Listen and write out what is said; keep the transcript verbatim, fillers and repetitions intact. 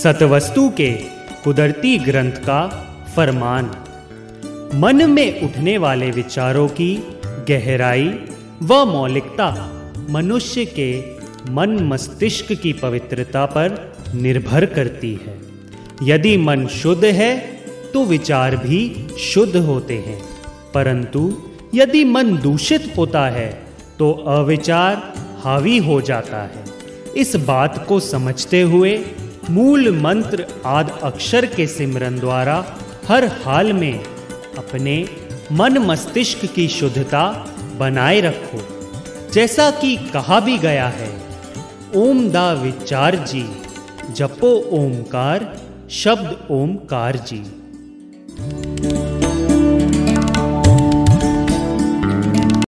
सतवस्तु के कुदरती ग्रंथ का फरमान। मन में उठने वाले विचारों की गहराई व मौलिकता मनुष्य के मन मस्तिष्क की पवित्रता पर निर्भर करती है। यदि मन शुद्ध है तो विचार भी शुद्ध होते हैं, परंतु यदि मन दूषित होता है तो अविचार हावी हो जाता है। इस बात को समझते हुए मूल मंत्र आदि अक्षर के सिमरन द्वारा हर हाल में अपने मन मस्तिष्क की शुद्धता बनाए रखो। जैसा कि कहा भी गया है, ओम दा विचार जी, जपो ओमकार, शब्द ओमकार जी।